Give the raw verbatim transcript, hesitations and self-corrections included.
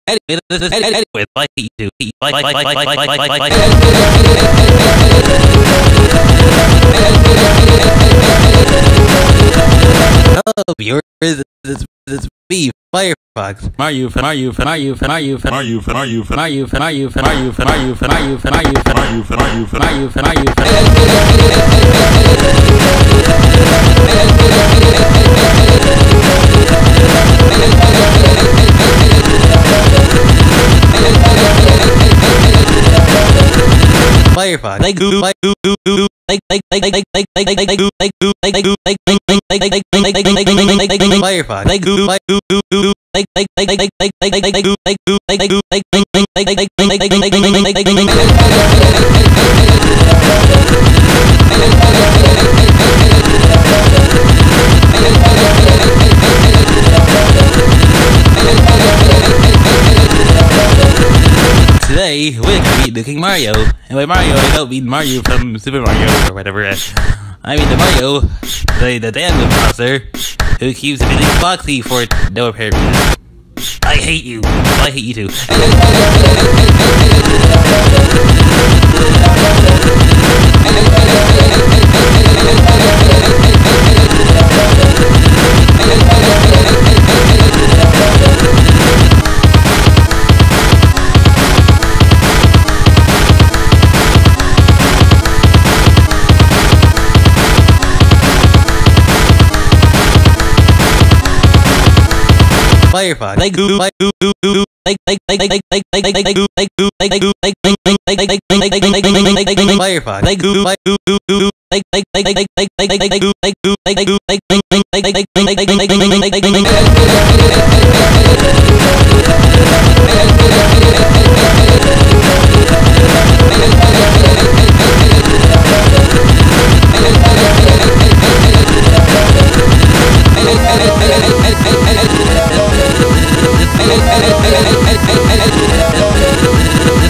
Anyway, this is anyway, I hate you. I I I I I I I Oh, you're this this this me, Firefox. Mario, Mario, Mario, Mario, Mario, Mario, Mario, Mario, Mario, Mario, Mario, Mario, Mario, Mario, Mario, Mario, Mario, Firefox. Like goo, like goo, goo, goo, like like like like like like like like goo, like goo, like like goo, like like like like like like like like like like Firefox. Like goo, like goo, goo, goo, like like like like like like like like like goo, like goo, like like goo, like like like like like like like like like like like Today, we're gonna be looking Mario. And by Mario, I don't mean Mario from Super Mario or whatever. I mean the Mario, the, the damn imposter, who keeps hitting Foxy for no apparent reason. I hate you. I hate you too. Firefox. Like goo, like goo, goo, goo, like like like like like like like like like goo, like goo, like like goo, like like like like like like like like like like like like Firefox. Like goo, like goo, goo, goo, like like like like like like like like like goo, like goo, like like goo, like like like like like like like like like like like like like